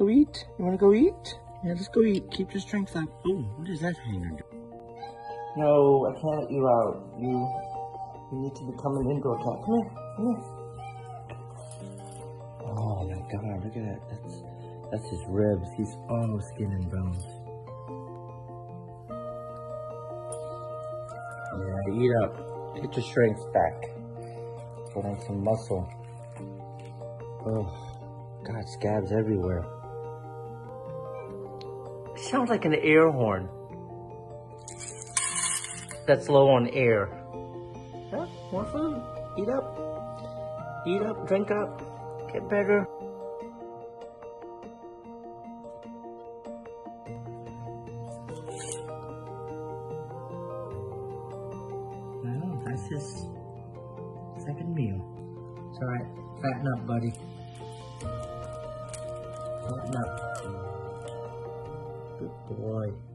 go eat? You wanna go eat? Yeah, let's go eat. Keep your strength up. Oh, what is that hanger doing? No, I can't let you out. You need to become an indoor cat. Come here, come here. Oh my God, look at that. That's his ribs. He's all skin and bones. Yeah, eat up. Get your strength back. Put on some muscle. Oh, God, scabs everywhere. It sounds like an air horn. That's low on air. Huh? More food. Eat up. Eat up, drink up. Get better. Well, that's his second meal. It's alright. Fatten up, buddy. Fatten up. Good boy.